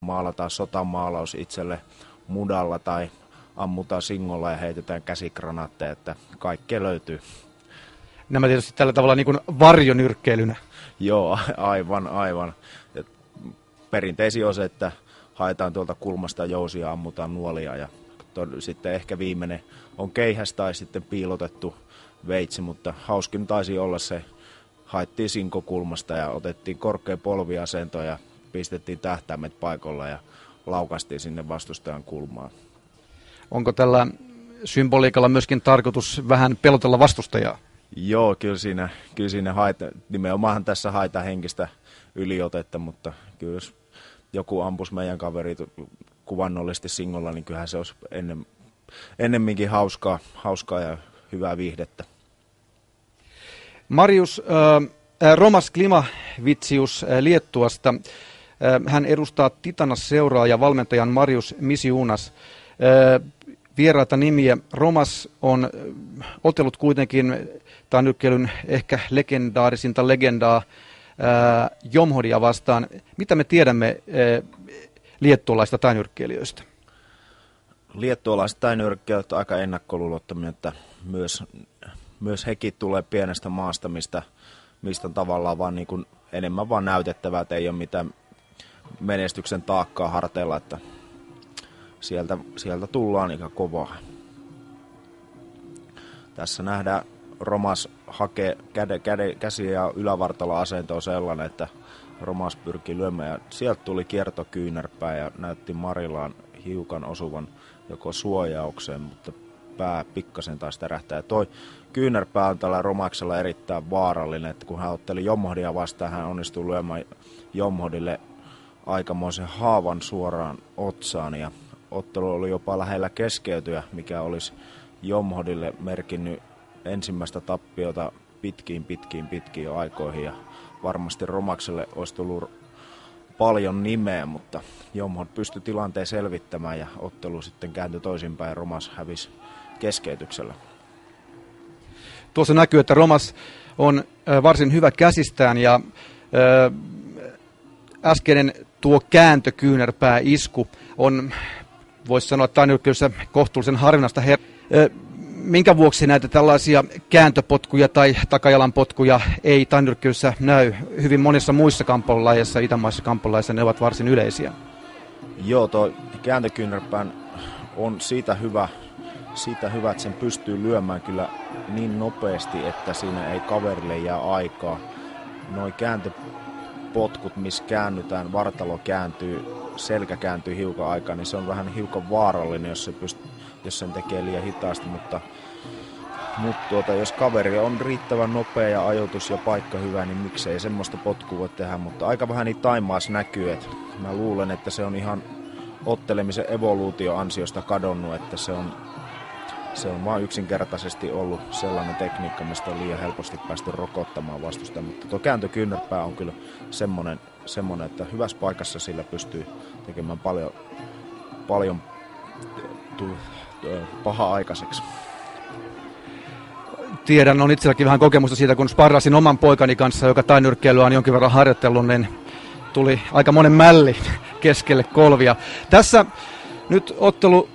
Maalataan sotamaalaus itselle mudalla tai ammutaan singolla ja heitetään käsikranaatteja, että kaikkea löytyy. Nämä tietysti tällä tavalla niin kuin varjonyrkkeilynä. Joo, aivan. Et perinteisin on se, että haetaan tuolta kulmasta jousia ja ammutaan nuolia. Ja sitten ehkä viimeinen on keihäs tai sitten piilotettu veitsi, mutta hauskin taisi olla se, haettiin sinkokulmasta ja otettiin korkea polviasento ja pistettiin tähtäimet paikolla ja laukaistiin sinne vastustajan kulmaan. Onko tällä symboliikalla myöskin tarkoitus vähän pelotella vastustajaa? Joo, kyllä siinä nimenomaan tässä haetaan henkistä yliotetta, mutta kyllä jos joku ampuisi meidän kaverit kuvannollisesti singolla, niin kyllähän se olisi ennemminkin hauskaa ja hyvää viihdettä. Marius Romas Klimavitsius Liettuasta. Hän edustaa Titanas-seuraa ja valmentajan Marius Misiunas. Vieraita nimiä. Romas on otellut kuitenkin tainyrkkeilyn ehkä legendaarisinta legendaa Jomhodia vastaan. Mitä me tiedämme liettualaisista tainyrkkeilijöistä? Liettualaiset tainyrkkeilijät ovat aika ennakkoluulottomia, että myös hekin tulee pienestä maasta, mistä on tavallaan vaan niin kuin enemmän vaan näytettävää, että ei ole mitään menestyksen taakkaa harteilla, että sieltä tullaan aika kovaa. Tässä nähdään Romas hakee käsi- ja ylävartalo-asento on sellainen, että Romas pyrkii lyömään ja sieltä tuli kiertokyynärpää ja näytti Marilaan hiukan osuvan joko suojaukseen, mutta pää pikkasen taas tärähtää. Ja toi kyynärpää on tällä Romaksella erittäin vaarallinen, että kun hän otteli Jomhodia vastaan, hän onnistui lyömään Jomhodille aikamoisen haavan suoraan otsaan ja ottelu oli jopa lähellä keskeytyä, mikä olisi Jomhodille merkinnyt ensimmäistä tappiota pitkiin jo aikoihin ja varmasti Romakselle olisi tullut paljon nimeä, mutta Jomhod pystyi tilanteen selvittämään ja ottelu sitten kääntyi toisinpäin ja Romas hävisi keskeytyksellä. Tuossa näkyy, että Romas on varsin hyvä käsistään ja äskeinen tuo kääntökyynärpää isku on, voisi sanoa, tainyrkkeilyssä kohtuullisen harvinaista. Minkä vuoksi näitä tällaisia kääntöpotkuja tai takajalan potkuja ei tainyrkkeilyssä näy? Hyvin monissa muissa kamppailulajeissa, itämaissa kamppailulajeissa ne ovat varsin yleisiä. Joo, tuo kääntökyynärpään on siitä hyvä, että sen pystyy lyömään kyllä niin nopeasti, että siinä ei kaverille jää aikaa. Noi kääntöpotkut, missä käännytään, vartalo kääntyy, selkä kääntyy hiukan aikaa, niin se on vähän hiukan vaarallinen, jos sen tekee liian hitaasti, mutta jos kaveri on riittävän nopea ja ajoitus ja paikka hyvä, niin miksei semmoista potkua voi tehdä, mutta aika vähän niitä taimaassa näkyy, että mä luulen, että se on ihan ottelemisen evoluutio ansiosta kadonnut, että se on vaan yksinkertaisesti ollut sellainen tekniikka, mistä on liian helposti päästy rokottamaan vastusta, mutta tuo kääntökyynärpää on kyllä semmoinen, että hyvässä paikassa sillä pystyy tekemään paljon pahaa aikaiseksi. Tiedän, on itselläkin vähän kokemusta siitä, kun sparrasin oman poikani kanssa, joka tainyrkkeilyä on jonkin verran harjoitellut, niin tuli aika monen mälli keskelle kolvia. Tässä nyt ottelu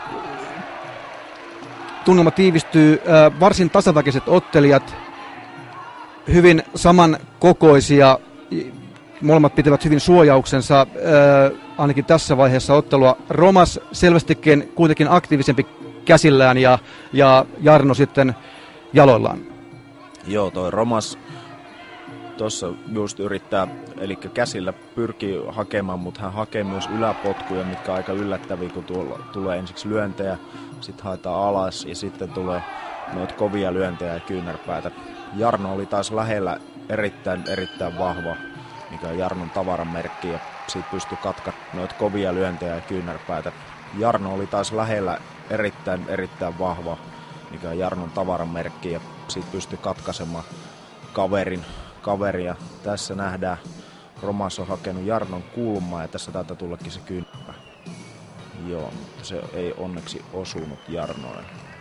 tunnelma tiivistyy, varsin tasaväkiset ottelijat, hyvin samankokoisia, molemmat pitävät hyvin suojauksensa, ainakin tässä vaiheessa ottelua. Romas selvästikin kuitenkin aktiivisempi käsillään ja Jarno sitten jaloillaan. Joo, toi Romas tuossa just yrittää, eli käsillä pyrkii hakemaan, mutta hän hakee myös yläpotkuja, mitkä on aika yllättäviä, kun tulee ensiksi lyöntejä, sitten haetaan alas ja sitten tulee noita kovia lyöntejä ja kyynärpäätä. Jarno oli taas lähellä erittäin vahva, mikä on Jarnon tavaran merkki, ja siitä pystyi katkamaan noita kovia lyöntejä ja kyynärpäätä. Jarno oli taas lähellä erittäin vahva, mikä on Jarnon tavaran merkki, ja siitä pystyi katkaisemaan kaveria. Tässä nähdään, Romas on hakenut Jarnon kulmaa, ja tässä taitaa tullakin se kyynärpää. Joo, mutta se ei onneksi osunut Jarnoon.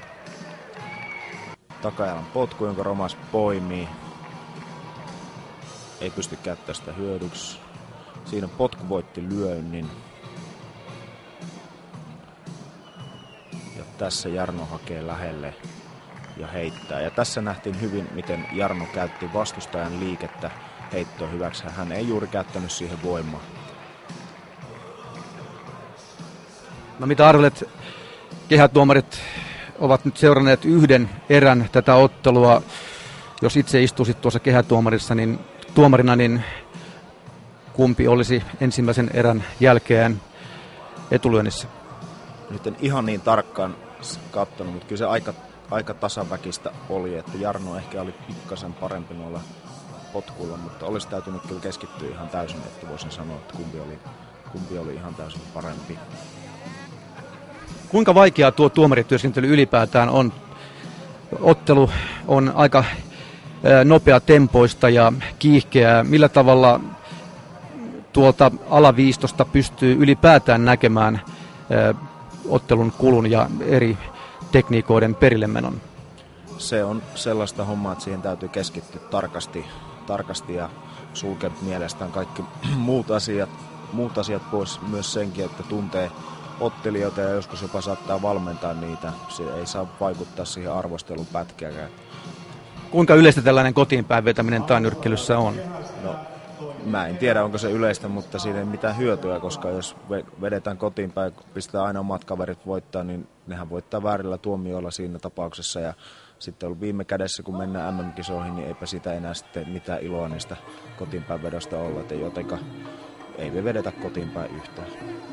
Takajalan potku, jonka Romas poimii. Ei pysty käyttämään sitä hyödyksi. Siinä potku voitti lyönnin. tässä Jarno hakee lähelle ja heittää. Ja tässä nähtiin hyvin, miten Jarno käytti vastustajan liikettä heittoa hyväksi. Hän ei juuri käyttänyt siihen voimaa. No mitä arvelet, kehätuomarit ovat nyt seuranneet yhden erän tätä ottelua. Jos itse istuisit tuossa tuomarina, niin kumpi olisi ensimmäisen erän jälkeen etulyönnissä? Nyt en ihan niin tarkkaan katsonut, mutta kyllä se aika tasaväkistä oli, että Jarno ehkä oli pikkasen parempi noilla potkuilla, mutta olisi täytynyt kyllä keskittyä ihan täysin, että voisin sanoa, että kumpi oli ihan täysin parempi. Kuinka vaikeaa tuo tuomarityöskentely ylipäätään on? Ottelu on aika nopeatempoista ja kiihkeää. Millä tavalla tuolta alaviistosta pystyy ylipäätään näkemään ottelun kulun ja eri tekniikoiden perillemenon? Se on sellaista hommaa, että siihen täytyy keskittyä tarkasti ja sulkea mielestään kaikki muut asiat pois, myös senkin, että tuntee ottelijoita ja joskus jopa saattaa valmentaa niitä. Se ei saa vaikuttaa siihen arvostelun pätkääkään. Kuinka yleistä tällainen kotiinpäin vetäminen tainyrkkeilyssä on? No, mä en tiedä, onko se yleistä, mutta siinä ei mitään hyötyä, koska jos vedetään kotiinpäin ja pistää aina omat kaverit voittaa, niin nehän voittaa väärillä tuomioilla siinä tapauksessa. Ja sitten viime kädessä, kun mennään MM-kisoihin, niin eipä sitä enää sitten mitään iloa niistä kotiinpäin vedosta olla. Jotenka ei me vedetä kotiinpäin yhtään.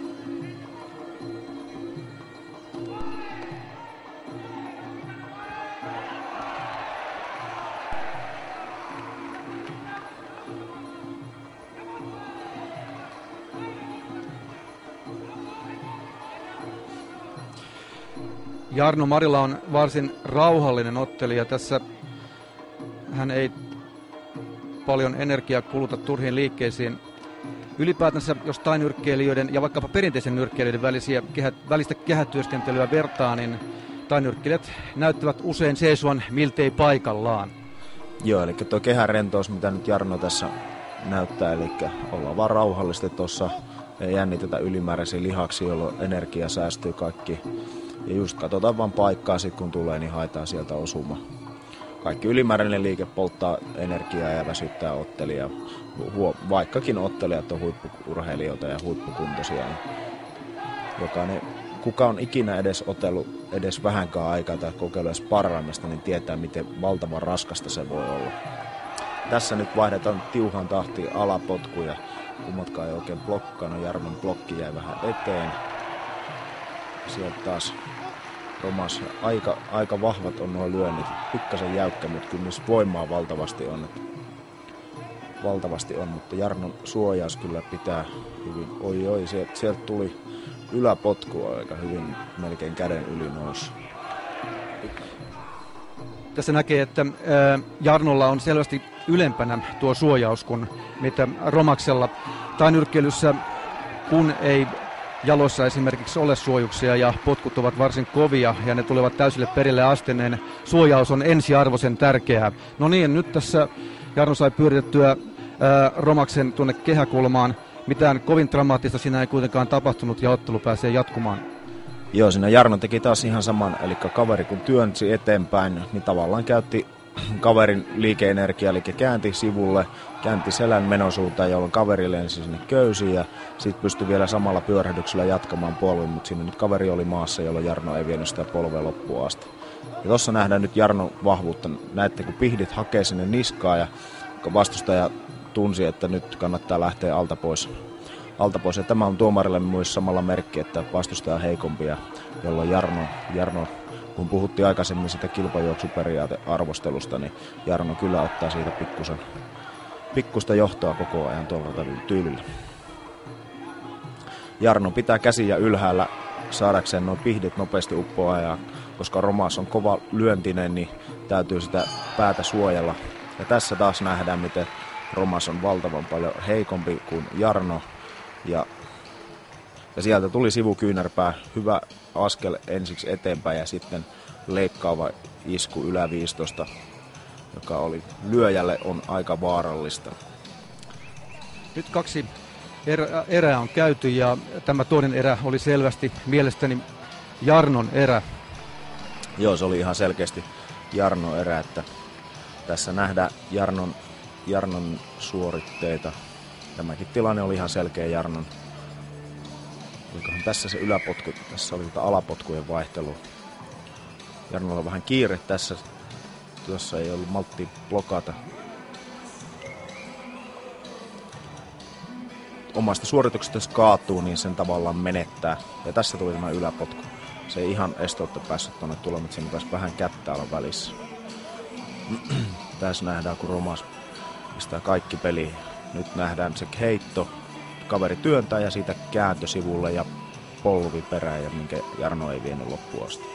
Jarno Marila on varsin rauhallinen ottelija. Tässä hän ei paljon energiaa kuluta turhiin liikkeisiin. Ylipäätänsä, jos tainyrkkeilijöiden ja vaikkapa perinteisen nyrkkeilijöiden välistä kehätyöskentelyä vertaa, niin tainyrkkeilijät näyttävät usein seisoan miltei paikallaan. Joo, eli tuo kehärentous, mitä nyt Jarno tässä näyttää, eli ollaan vaan rauhallisesti tuossa, ei jännitetä ylimääräisiä lihaksia, jolloin energia säästyy kaikki. Ja just katsotaan vaan paikkaa, sit kun tulee, niin haetaan sieltä osuma. Kaikki ylimääräinen liike polttaa energiaa ja väsyttää ottelijaa. Vaikkakin ottelijat on huippu-urheilijoita ja huippukuntoisia, niin kuka on ikinä edes otellut edes vähänkään aikaa tai kokeillut sparraamista, niin tietää, miten valtavan raskasta se voi olla. Tässä nyt vaihdetaan tiuhan tahtiin alapotkuja. Kummatkaan ei oikein blokkaanut. Jarnon blokki jäi vähän eteen. Sieltä taas Romas. Aika vahvat on nuo lyönnit. Pikkasen jäykkä, mutta kyllä myös voimaa valtavasti on. Mutta Jarnon suojaus kyllä pitää hyvin. Oi, sieltä tuli yläpotkua aika hyvin, melkein käden yli nousi. Tässä näkee, että Jarnolla on selvästi ylempänä tuo suojaus kuin mitä Romaksella. Tainyrkkeilyssä, kun ei jaloissa esimerkiksi ole suojuksia ja potkut ovat varsin kovia ja ne tulevat täysille perille asti, niin suojaus on ensiarvoisen tärkeää. No niin, nyt tässä Jarno sai pyöritettyä Romaksen tuonne kehäkulmaan. Mitään kovin dramaattista siinä ei kuitenkaan tapahtunut ja ottelu pääsee jatkumaan. Joo, siinä Jarno teki taas ihan saman, eli kaveri kun työnsi eteenpäin, niin tavallaan käytti kaverin liikeenergiaa, eli käänti sivulle, käänti selän menosuuntaan, jolloin kaveri lensi sinne köysiin ja sitten pystyi vielä samalla pyörähdyksellä jatkamaan polven, mutta siinä nyt kaveri oli maassa, jolloin Jarno ei vienyt sitä polvea loppuun asti. Ja tuossa nähdään nyt Jarnon vahvuutta, näette kun pihdit hakee sinne niskaa ja vastustaja tunsi, että nyt kannattaa lähteä alta pois. Ja tämä on tuomarille myös samalla merkki, että vastustaja on heikompi, jolloin Jarno, kun puhuttiin aikaisemmin sitä kilpajuoksuperiaatearvostelusta, niin Jarno kyllä ottaa siitä pikkusta johtoa koko ajan tuolla tyylillä. Jarno pitää käsiä ylhäällä saadakseen nuo pihdit nopeasti uppoa, ja koska Romas on kova lyöntinen, niin täytyy sitä päätä suojella. Ja tässä taas nähdään, miten Romas on valtavan paljon heikompi kuin Jarno. Ja sieltä tuli sivukyynärpää, hyvä askel ensiksi eteenpäin ja sitten leikkaava isku yläviistosta, joka oli lyöjälle on aika vaarallista. Nyt 2 erää on käyty ja tämä toinen erä oli selvästi mielestäni Jarnon erä. Joo, se oli ihan selkeästi Jarno erä, että tässä nähdään Jarnon suoritteita. Tämäkin tilanne oli ihan selkeä Jarnon. Olikohan tässä se yläpotku, tässä oli alapotkujen vaihtelu. Jarnolla on vähän kiire tässä, tuossa ei ollut malttia blokata. Omasta suorituksesta jos kaatuu, niin sen tavallaan menettää. Ja tässä tuli tämä yläpotku. Se ei ihan estoutta päässyt tuonne tulemaan, mutta siinä taisi vähän kättä olla välissä. Tässä nähdään, kun Romas pistää kaikki peliin. Nyt nähdään se heitto. Kaveri työntää ja siitä kääntö sivulle ja polvi perään, ja minkä Jarno ei vienyt loppuun asti.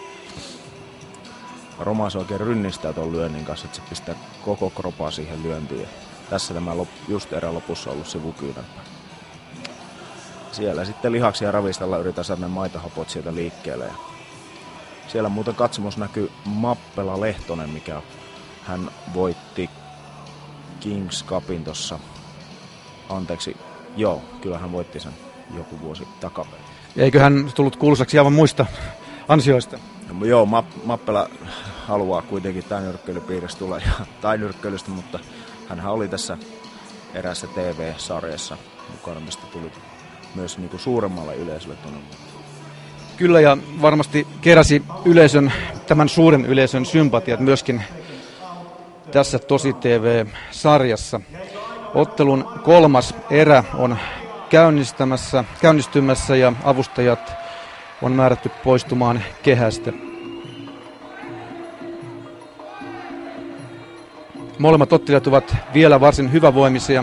Romas oikein rynnistää tuon lyönnin kanssa, että se pistää koko kropaa siihen lyöntiin. Ja tässä tämä just erän lopussa ollut sivukyynärpää. Siellä sitten lihaksia ravistella yritän saada ne maitahapot sieltä liikkeelle. Ja siellä muuten katsomus näkyy Mappela Lehtonen, mikä hän voitti Kings Cupin tossa. Anteeksi, joo, kyllä hän voitti sen joku vuosi takaperin. Eikö hän tullut kuuluisaksi aivan muista ansioista? No, joo, Mappela haluaa kuitenkin tainyrkkeilypiiristä tulla, tai nyrkkeilystä, mutta hänhän oli tässä eräässä TV-sarjassa mukana, mistä tuli myös niin kuin suuremmalle yleisölle tuonne. Kyllä, ja varmasti keräsi tämän suuren yleisön sympatiat myöskin tässä Tosi TV-sarjassa. Ottelun 3. erä on käynnistymässä ja avustajat on määrätty poistumaan kehästä. Molemmat ottelijat ovat vielä varsin hyvävoimisia.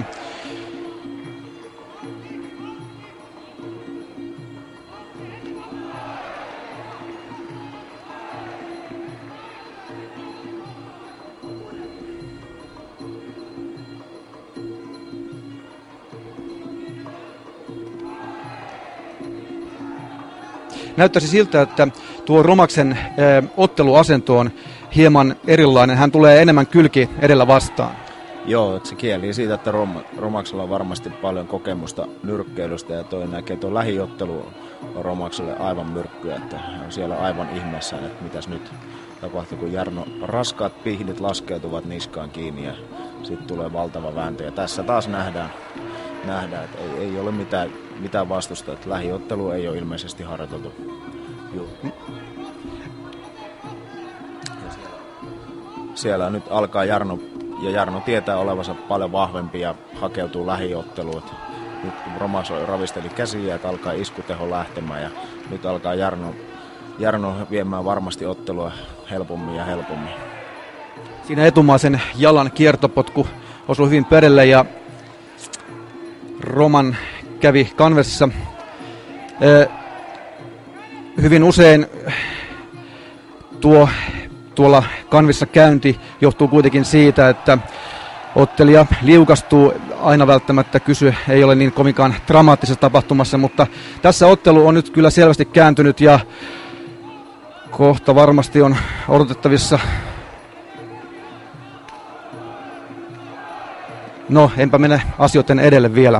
Näyttäisi siltä, että tuo Romaksen otteluasento on hieman erilainen. Hän tulee enemmän kylki edellä vastaan. Joo, se kieli siitä, että Romaksella on varmasti paljon kokemusta nyrkkeilystä ja toi näkee tuo lähiottelu on Romakselle aivan myrkkyä, että hän on siellä aivan ihmeessään, että mitäs nyt tapahtuu, kun Jarno raskaat pihdit laskeutuvat niskaan kiinni ja sitten tulee valtava vääntö. Ja tässä taas nähdään että ei ole mitään vastusta, että lähiottelu ei ole ilmeisesti harjoiteltu. Siellä nyt alkaa Jarno, ja Jarno tietää olevansa paljon vahvempi ja hakeutuu lähiotteluun. Nyt Romas ravisteli käsiä, että alkaa iskuteho lähtemään ja nyt alkaa Jarno viemään varmasti ottelua helpommin ja helpommin. Siinä etumaisen jalan kiertopotku osui hyvin perille ja Roman kävi kanvessa. Hyvin usein tuolla kanvissa käynti johtuu kuitenkin siitä, että ottelija liukastuu. Aina välttämättä ei ole niin kovinkaan dramaattisessa tapahtumassa, mutta tässä ottelu on nyt kyllä selvästi kääntynyt ja kohta varmasti on odotettavissa. No, enpä mene asioiden edelle vielä.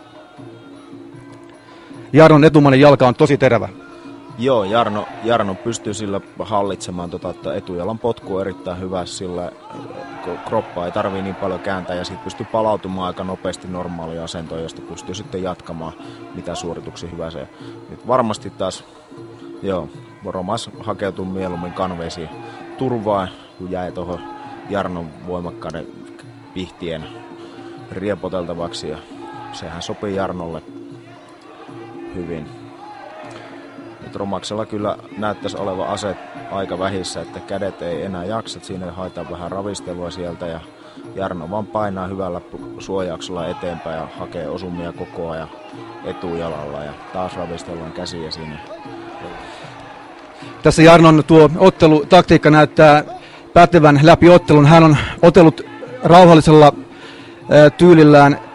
Jarnon etumainen jalka on tosi terävä. Joo, Jarno pystyy sillä hallitsemaan että etujalan potku on erittäin hyvä, sillä kroppaa ei tarvii niin paljon kääntää ja siitä pystyy palautumaan aika nopeasti normaaliin asentoon, josta pystyy sitten jatkamaan mitä suorituksia hyvä se. Nyt varmasti taas, Romas hakeutuu mieluummin kanveisiin turvaan, kun jäi tuohon Jarnon voimakkaiden pihtien riepoteltavaksi ja sehän sopii Jarnolle hyvin. Nyt Romaksella kyllä näyttäisi olevan aseet aika vähissä, että kädet ei enää jaksa, siinä haetaan vähän ravistelua sieltä ja Jarno vaan painaa hyvällä suojauksella eteenpäin ja hakee osumia koko ajan etujalalla ja taas ravistellaan käsiä siinä. Tässä Jarnon tuo ottelutaktiikka näyttää pätevän läpi ottelun. Hän on otellut rauhallisella tyylillään